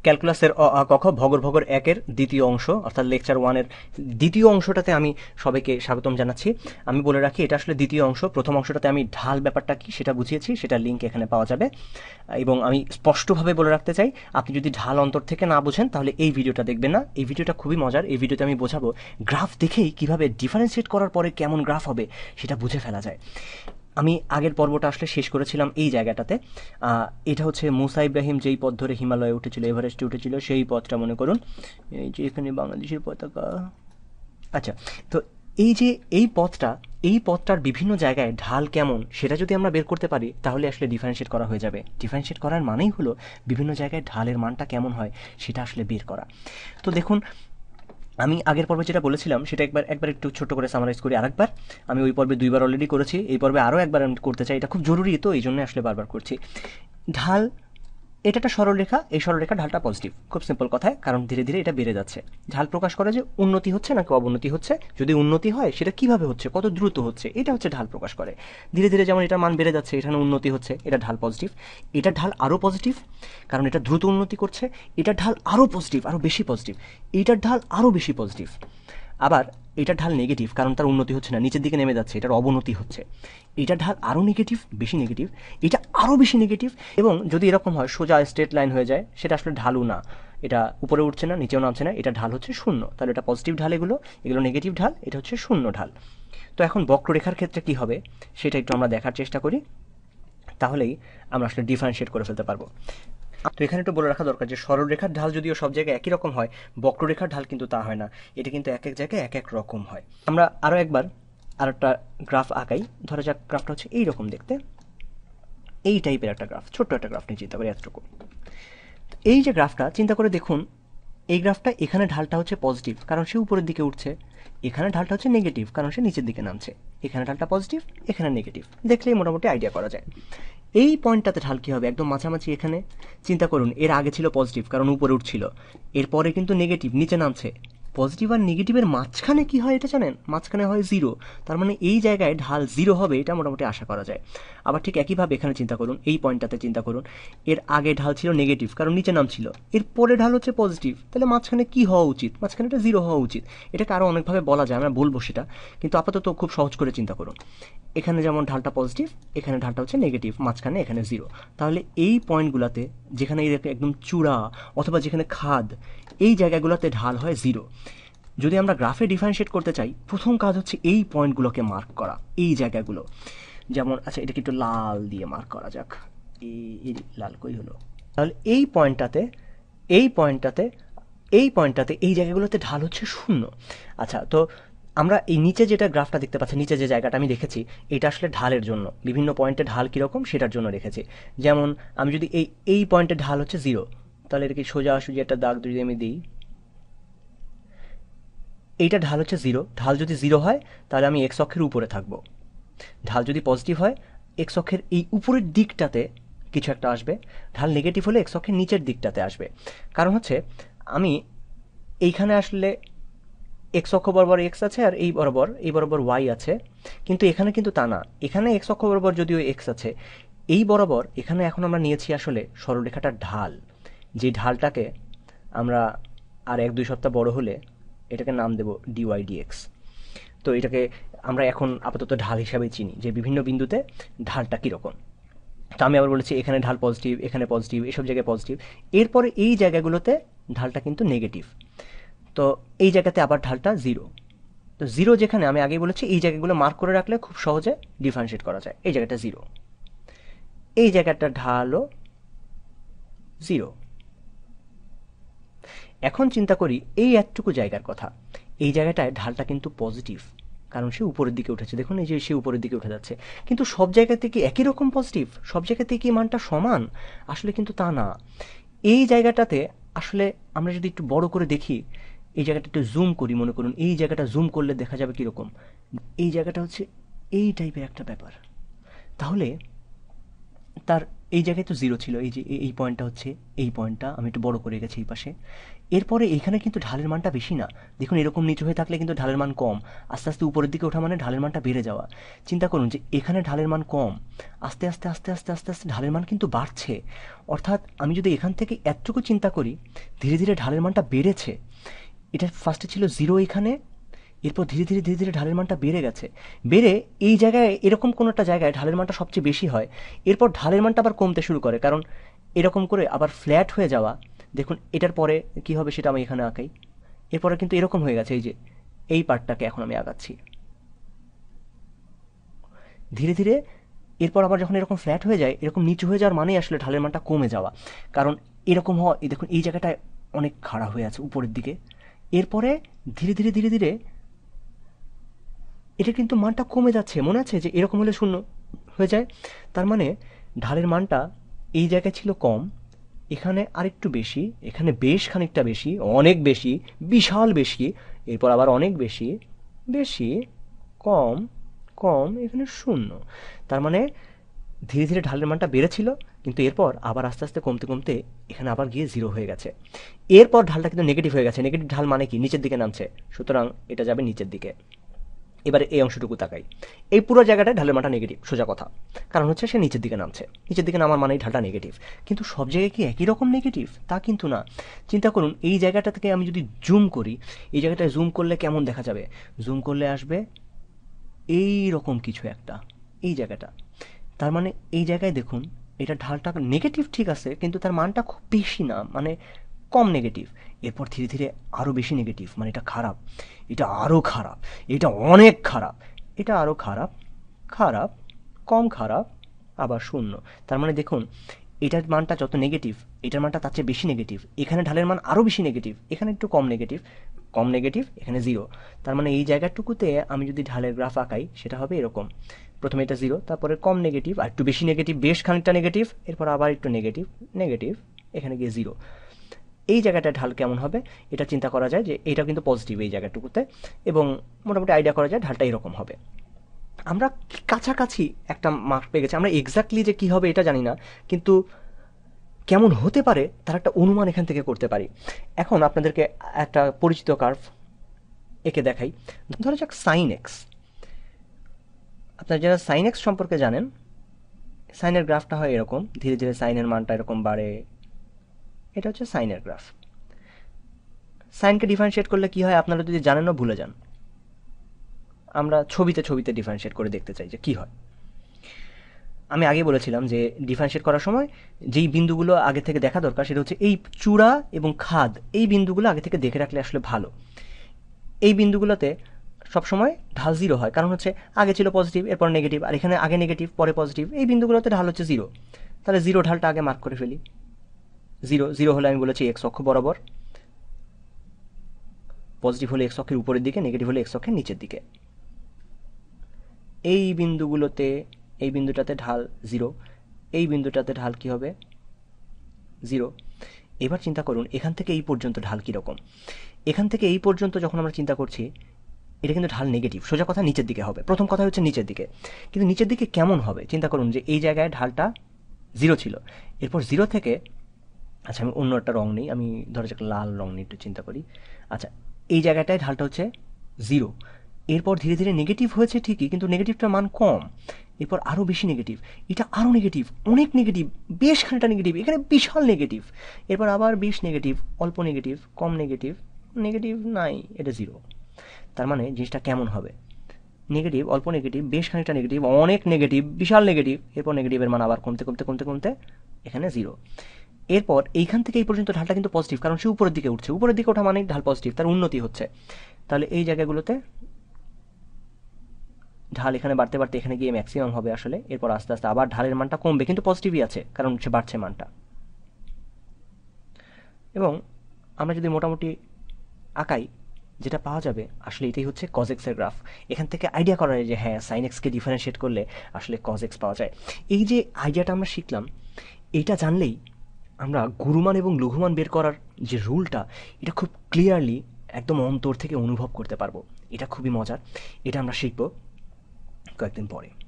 ক্যালকুলাসের অ আ ক খ ভগর ভগর একের দ্বিতীয় অংশ অর্থাৎ লেকচার 1 এর দ্বিতীয় অংশটাতে আমি সবাইকে স্বাগতম জানাচ্ছি। আমি বলে রাখি এটা আসলে দ্বিতীয় অংশ। প্রথম অংশটাতে আমি ঢাল ব্যাপারটা কি সেটা বুঝিয়েছি, সেটার লিঙ্ক এখানে পাওয়া যাবে। এবং আমি স্পষ্টভাবে বলে রাখতে চাই, আপনি যদি ঢাল অন্তর থেকে না বোঝেন তাহলে এই ভিডিওটা দেখবেন না। এই ভিডিওটা খুবই মজার। এই ভিডিওতে আমি বোঝাবো গ্রাফ দেখেই কিভাবে ডিফারেন্সিয়েট করার পরে কেমন গ্রাফ হবে সেটা বুঝে ফেলা যায়। আমি আগের পর্বটা আসলে শেষ করেছিলাম এই জায়গাটাতে। এটা হচ্ছে মুসা ইব্রাহিম যেই পথ ধরে হিমালয়ে উঠেছিল, এভারেস্টে উঠেছিল, সেই পথটা মনে করুন। এই যে এখানে বাংলাদেশের পতাকা। আচ্ছা, তো এই যে এই পথটার বিভিন্ন জায়গায় ঢাল কেমন সেটা যদি আমরা বের করতে পারি তাহলে আসলে ডিফারেন্সিয়েট করা হয়ে যাবে। ডিফারেন্সিয়েট করার মানেই হলো বিভিন্ন জায়গায় ঢালের মানটা কেমন হয় সেটা আসলে বের করা। তো দেখুন, আমি আগের পর্বে যেটা বলেছিলাম সেটা একবার একটু ছোট করে সামারাইজ করি আরেকবার। আমি ওই পর্বে 2বার অলরেডি করেছি, এই পর্বে আরও একবার আমি করতে চাই। এটা খুব জরুরি, তো এই জন্য আসলে বারবার করছি। ঢাল, এটা একটা সরলরেখা, এই সরলরেখা ঢালটা পজিটিভ। খুব সিম্পল কথায়, কারণ ধীরে ধীরে এটা বেড়ে যাচ্ছে। ঢাল প্রকাশ করে যে উন্নতি হচ্ছে নাকি অবনতি হচ্ছে। যদি উন্নতি হয় সেটা কিভাবে হচ্ছে, কত দ্রুত হচ্ছে, এটা হচ্ছে ঢাল প্রকাশ করে। ধীরে ধীরে যেমন এটার মান বেড়ে যাচ্ছে, এখানে উন্নতি হচ্ছে, এটা ঢাল পজিটিভ। এটা ঢাল আরও পজিটিভ, কারণ এটা দ্রুত উন্নতি করছে। এটা ঢাল আরও পজিটিভ, আরও বেশি পজিটিভ। এইটার ঢাল আরও বেশি পজিটিভ। আবার এটা ঢাল নেগেটিভ, কারণ তার উন্নতি হচ্ছে না, নিচের দিকে নেমে যাচ্ছে, এটার অবনতি হচ্ছে। এটা ঢাল আরও নেগেটিভ, বেশি নেগেটিভ। এটা আরও বেশি নেগেটিভ। এবং যদি এরকম হয় সোজা স্ট্রেট লাইন হয়ে যায়, সেটা আসলে ঢালু না। এটা উপরে উঠছে না, নিচেও নামছে না, এটা ঢাল হচ্ছে শূন্য। তাহলে এটা পজিটিভ ঢাল, এগুলো নেগেটিভ ঢাল, এটা হচ্ছে শূন্য ঢাল। তো এখন বক্ররেখার ক্ষেত্রে কি হবে সেটা একটু আমরা দেখার চেষ্টা করি, তাহলেই আমরা আসলে ডিফারেন্সিয়েট করে ফেলতে পারবো। তো এখানে একটু বলে রাখা দরকার যে সরলরেখার ঢাল যদিও সব জায়গায় একই রকম হয়, বক্ররেখার ঢাল কিন্তু তা হয় না। এটা কিন্তু এক এক জায়গায় এক এক রকম হয়। আমরা আরও একবার একটা গ্রাফ আঁকাই। ধরা যাক গ্রাফটা হচ্ছে এইরকম দেখতে, এই টাইপের একটা গ্রাফ, ছোট্ট একটা গ্রাফ নিয়ে চিন্তা করি, এতটুকু। এই যে গ্রাফটা চিন্তা করে দেখুন, এই গ্রাফটা এখানে ঢালটা হচ্ছে পজিটিভ, কারণ সে উপরের দিকে উঠছে। এখানে ঢালটা হচ্ছে নেগেটিভ, কারণ সে নিচের দিকে নামছে। এখানে ঢালটা পজিটিভ, এখানে নেগেটিভ। দেখলেই মোটামুটি আইডিয়া করা যায়। এই পয়েন্টটাতে ঢাল কী হবে, একদম মাঝামাঝি। এখানে চিন্তা করুন, এর আগে ছিল পজিটিভ কারণ উপরে উঠছিল, এরপরে কিন্তু নেগেটিভ, নিচে নামছে। পজিটিভ আর নেগেটিভের মাঝখানে কি হয় এটা জানেন? মাঝখানে হয় জিরো। তার মানে এই জায়গায় ঢাল জিরো হবে, এটা মোটামুটি আশা করা যায়। আবার ঠিক একইভাবে এখানে চিন্তা করুন, এই পয়েন্টটাতে চিন্তা করুন, এর আগে ঢাল ছিল নেগেটিভ কারণ নিচে নামছিল, এর পরে ঢাল হচ্ছে পজিটিভ। তাহলে মাঝখানে কি হওয়া উচিত? মাঝখানে এটা জিরো হওয়া উচিত। এটাকে আরও অনেকভাবে বলা যায়, আমরা বলবো সেটা, কিন্তু আপাতত খুব সহজ করে চিন্তা করুন। এখানে যেমন ঢালটা পজিটিভ, এখানে ঢালটা হচ্ছে নেগেটিভ, মাঝখানে এখানে জিরো। তাহলে এই পয়েন্টগুলোতে, যেখানে একদম চূড়া অথবা যেখানে খাদ, এই জায়গাগুলোতে ঢাল হয় জিরো। যদি আমরা গ্রাফে ডিফারেন্সিয়েট করতে চাই, প্রথম কাজ হচ্ছে এই পয়েন্টগুলোকে মার্ক করা, এই জায়গাগুলো। যেমন আচ্ছা, এটাকে একটু লাল দিয়ে মার্ক করা যাক। এই লাল কই হলো? তাহলে এই পয়েন্টটাতে, এই পয়েন্টটাতে, এই পয়েন্টটাতে, এই জায়গাগুলোতে ঢাল হচ্ছে শূন্য। আচ্ছা, তো আমরা এই নিচে যেটা গ্রাফটা দেখতে পাচ্ছি, নিচে যে জায়গাটা আমি রেখেছি, এটা আসলে ঢালের জন্য। বিভিন্ন পয়েন্টে ঢাল কীরকম সেটার জন্য রেখেছি। যেমন আমি যদি এই পয়েন্টে ঢাল হচ্ছে জিরো, তাহলে এটাকে সোজাসুজি একটা দাগ যদি আমি দিই, এইটা ঢাল হচ্ছে জিরো। ঢাল যদি জিরো হয় তাহলে আমি এক্স অক্ষের উপরে থাকবো। ঢাল যদি পজিটিভ হয়, এক্স অক্ষের এই উপরের দিকটাতে কিছু একটা আসবে। ঢাল নেগেটিভ হলে এক্স অক্ষের নিচের দিকটাতে আসবে। কারণ হচ্ছে আমি এইখানে আসলে এক্স অক্ষ বরাবর এক্স আছে আর এই বরাবর ওয়াই আছে, কিন্তু এখানে কিন্তু তা না। এখানে এক্স অক্ষ বরাবর যদিও এক্স আছে, এই বরাবর এখানে এখন আমরা নিয়েছি আসলে সরলরেখাটার ঢাল, যে ঢালটাকে আমরা আর 1-2 সপ্তাহ বড় হলে এটাকে নাম দেব ডিওয়াই ডিএক্স। তো এটাকে আমরা এখন আপাতত ঢাল হিসাবে চিনি, যে বিভিন্ন বিন্দুতে ঢালটা কীরকম। তো আমি আবার বলেছি এখানে ঢাল পজিটিভ, এখানে পজিটিভ, এসব জায়গায় পজিটিভ। এরপরে এই জায়গাগুলোতে ঢালটা কিন্তু নেগেটিভ। তো এই জায়গাতে আবার ঢালটা জিরো। তো জিরো যেখানে, আমি আগেই বলেছি এই জায়গাগুলো মার্ক করে রাখলে খুব সহজে ডিফারেন্সিয়েট করা যায়। এই জায়গাটা জিরো, এই জায়গাটা ঢালও জিরো। এখন চিন্তা করি এই এতটুকু জায়গার কথা, এই জায়গাটায় ঢালটা কিন্তু পজিটিভ, কারণ সে উপরের দিকে উঠেছে। দেখুন এই যে সে উপরের দিকে উঠে যাচ্ছে। কিন্তু সব জায়গাতে কি একই রকম পজিটিভ? সব জায়গাতে কি মানটা সমান? আসলে কিন্তু তা না। এই জায়গাটাতে আসলে আমরা যদি একটু বড় করে দেখি, এই জায়গাটা একটু জুম করি, মনে করুন এই জায়গাটা জুম করলে দেখা যাবে কীরকম। এই জায়গাটা হচ্ছে এই টাইপের একটা ব্যাপার। তাহলে তার এই জায়গায় তো জিরো ছিল, এই যে এই পয়েন্টটা হচ্ছে এই পয়েন্টটা, আমি একটু বড় করে গেছি এই পাশে। এরপরে এখানে কিন্তু ঢালের মানটা বেশি না, দেখুন এরকম নিচু হয়ে থাকলে কিন্তু ঢালের মান কম, আস্তে আস্তে উপরের দিকে ওঠা মানে ঢালের মানটা বেড়ে যাওয়া। চিন্তা করুন যে এখানে ঢালের মান কম, আস্তে আস্তে আস্তে আস্তে আস্তে আস্তে ঢালের মান কিন্তু বাড়ছে। অর্থাৎ আমি যদি এখান থেকে এতটুকু চিন্তা করি, ধীরে ধীরে ঢালের মানটা বেড়েছে। এটা ফার্স্টে ছিল জিরো এখানে, এরপর ধীরে ধীরে ধীরে ধীরে ঢালের মানটা বেড়ে গেছে, বেড়ে এই জায়গায় এরকম কোনো একটা জায়গায় ঢালের মানটা সবচেয়ে বেশি হয়। এরপর ঢালের মানটা আবার কমতে শুরু করে, কারণ এরকম করে আবার ফ্ল্যাট হয়ে যাওয়া। দেখুন এটার পরে কি হবে সেটা আমি এখানে আঁকাই। এরপরে কিন্তু এরকম হয়ে গেছে, এই যে এই পার্টটাকে এখন আমি আঁকাচ্ছি ধীরে ধীরে। এরপর আবার যখন এরকম ফ্ল্যাট হয়ে যায়, এরকম নিচু হয়ে যাওয়ার মানেই আসলে ঢালের মানটা কমে যাওয়া, কারণ এরকম হওয়া। এই দেখুন এই জায়গাটায় অনেক খাড়া হয়ে আছে উপরের দিকে। এরপরে ধীরে ধীরে ধীরে ধীরে এটা কিন্তু মানটা কমে যাচ্ছে, মনে আছে যে এরকম হলে শূন্য হয়ে যায়। তার মানে ঢালের মানটা এই জায়গায় ছিল কম, এখানে আরেকটু বেশি, এখানে বেশ খানিকটা বেশি, অনেক বেশি, বিশাল বেশি, এরপর আবার অনেক বেশি, বেশি, কম, কম, এখানে শূন্য। তার মানে ধীরে ধীরে ঢালের মানটা বেড়েছিল, কিন্তু এরপর আবার আস্তে আস্তে কমতে কমতে এখানে আবার গিয়ে জিরো হয়ে গেছে। এরপর ঢালটা কিন্তু নেগেটিভ হয়ে গেছে, নেগেটিভ ঢাল মানে কি নিচের দিকে নামছে, সুতরাং এটা যাবে নিচের দিকে। এবারে এই অংশটুকু তাকাই, এই পুরো জায়গাটায় ঢালের মানটা নেগেটিভ, সোজা কথা, কারণ হচ্ছে সে নিচের দিকে নামছে, নিচের দিকে নামার মানেই ঢালটা নেগেটিভ। কিন্তু সব জায়গায় কি একই রকম নেগেটিভ? তা কিন্তু না। চিন্তা করুন এই জায়গাটা থেকে আমি যদি জুম করি, এই জায়গাটায় জুম করলে কেমন দেখা যাবে? জুম করলে আসবে এই রকম কিছু একটা, এই জায়গাটা। তার মানে এই জায়গায় দেখুন এটা ঢালটা নেগেটিভ ঠিক আছে, কিন্তু তার মানটা খুব বেশি না, মানে কম নেগেটিভ। এরপর ধীরে ধীরে আরও বেশি নেগেটিভ, মানে এটা খারাপ, এটা আরও খারাপ, এটা অনেক খারাপ, এটা আরও খারাপ, খারাপ, কম খারাপ, আবার শূন্য। তার মানে দেখুন এটার মানটা যত নেগেটিভ, এটার মানটা তার চেয়ে বেশি নেগেটিভ। এখানে ঢালের মান আরও বেশি নেগেটিভ, এখানে একটু কম নেগেটিভ, কম নেগেটিভ, এখানে জিরো। তার মানে এই জায়গাটুকুতে আমি যদি ঢালের গ্রাফ আঁকাই সেটা হবে এরকম, প্রথমে এটা জিরো, তারপরে কম নেগেটিভ, আর একটু বেশি নেগেটিভ, বেশ খানিকটা নেগেটিভ, এরপর আবার একটু নেগেটিভ, নেগেটিভ, এখানে গিয়ে জিরো। এই জায়গাটায় ঢাল কেমন হবে এটা চিন্তা করা যায় যে এটা কিন্তু পজিটিভ এই জায়গাটুকুতে, এবং মোটামুটি আইডিয়া করা যায় ঢালটা এরকম হবে। আমরা কাছাকাছি একটা মার্ক পেয়ে গেছি, আমরা এক্স্যাক্টলি যে কী হবে এটা জানি না, কিন্তু কেমন হতে পারে তার একটা অনুমান এখান থেকে করতে পারি। এখন আপনাদেরকে একটা পরিচিত কার্ভ একে দেখাই, ধরা যাক সাইন এক্স। আপনারা যারা সাইন এক্স সম্পর্কে জানেন, সাইনের গ্রাফটা হয় এরকম, ধীরে ধীরে সাইনের মানটা এরকম বাড়ে, এটা হচ্ছে সাইনের গ্রাফ। সাইনকে ডিফারেন্সিয়েট করলে কি হয় আপনারা যদি জানেনও ভুলে যান, আমরা ছবিতে ছবিতে ডিফারেন্সিয়েট করে দেখতে চাই যে কি হয়। আমি আগে বলেছিলাম যে ডিফারেন্সিয়েট করার সময় যেই বিন্দুগুলো আগে থেকে দেখা দরকার সেটা হচ্ছে এই চূড়া এবং খাদ, এই বিন্দুগুলো আগে থেকে দেখে রাখলে আসলে ভালো। এই বিন্দুগুলোতে সবসময় ঢাল জিরো হয়, কারণ হচ্ছে আগে ছিল পজিটিভ এরপর নেগেটিভ, আর এখানে আগে নেগেটিভ পরে পজিটিভ, এই বিন্দুগুলোতে ঢাল হচ্ছে জিরো। তাহলে জিরো ঢালটা আগে মার্ক করে ফেলি। জিরো, জিরো হলে আমি বলেছি এক্স অক্ষ বরাবর, পজিটিভ হলে এক্স অক্ষের উপরের দিকে, নেগেটিভ হলে এক্স অক্ষের নিচের দিকে। এই বিন্দুগুলোতে, এই বিন্দুটাতে ঢাল জিরো, এই বিন্দুটাতে ঢাল কি হবে? জিরো। এবার চিন্তা করুন এখান থেকে এই পর্যন্ত ঢাল কীরকম। এখান থেকে এই পর্যন্ত যখন আমরা চিন্তা করছি এটা কিন্তু ঢাল নেগেটিভ, সোজা কথা নিচের দিকে হবে। প্রথম কথা হচ্ছে নিচের দিকে, কিন্তু নিচের দিকে কেমন হবে চিন্তা করুন যে এই জায়গায় ঢালটা জিরো ছিল, এরপর জিরো থেকে, আচ্ছা আমি অন্য একটা রং নিই, আমি ধরো যাক লাল রং নিয়ে একটু চিন্তা করি। আচ্ছা এই জায়গাটায় ঢালটা হচ্ছে জিরো, এরপর ধীরে ধীরে নেগেটিভ হয়েছে ঠিকই, কিন্তু নেগেটিভটার মান কম, এরপর আরও বেশি নেগেটিভ, এটা আরও নেগেটিভ, অনেক নেগেটিভ, বেশ খানিকটা নেগেটিভ, এখানে বিশাল নেগেটিভ, এরপর আবার বেশ নেগেটিভ, অল্প নেগেটিভ, কম নেগেটিভ, নেগেটিভ নাই, এটা জিরো। তার মানে জিনিসটা কেমন হবে? নেগেটিভ, অল্প নেগেটিভ, বেশ খানিকটা নেগেটিভ, অনেক নেগেটিভ, বিশাল নেগেটিভ, এরপর নেগেটিভের মান আবার কমতে কমতে কমতে কমতে এখানে জিরো। এরপর এইখান থেকে এই পর্যন্ত ঢালটা কিন্তু পজিটিভ, কারণ সে উপরের দিকে উঠছে, উপরের দিকে ওঠা মানেই ঢাল পজিটিভ, তার উন্নতি হচ্ছে। তাহলে এই জায়গাগুলোতে ঢাল এখানে বাড়তে বাড়তে এখানে গিয়ে ম্যাক্সিমাম হবে আসলে, এরপর আস্তে আস্তে আবার ঢালের মানটা কমবে, কিন্তু পজিটিভই আছে কারণ সে বাড়ছে মানটা। এবং আমরা যদি মোটামুটি আঁকাই, যেটা পাওয়া যাবে আসলে এটাই হচ্ছে কজ এক্সের গ্রাফ। এখান থেকে আইডিয়া করা যায় যে হ্যাঁ সাইন এক্সকে ডিফারেন্সিয়েট করলে আসলে কজ এক্স পাওয়া যায়। এই যে আইডিয়াটা আমরা শিখলাম, এইটা জানলেই আমরা গুরুমান এবং লঘুমান বের করার যে রুলটা, এটা খুব ক্লিয়ারলি একদম অন্তর থেকে অনুভব করতে পারবো। এটা খুবই মজার, এটা আমরা শিখব কয়েকদিন পরে।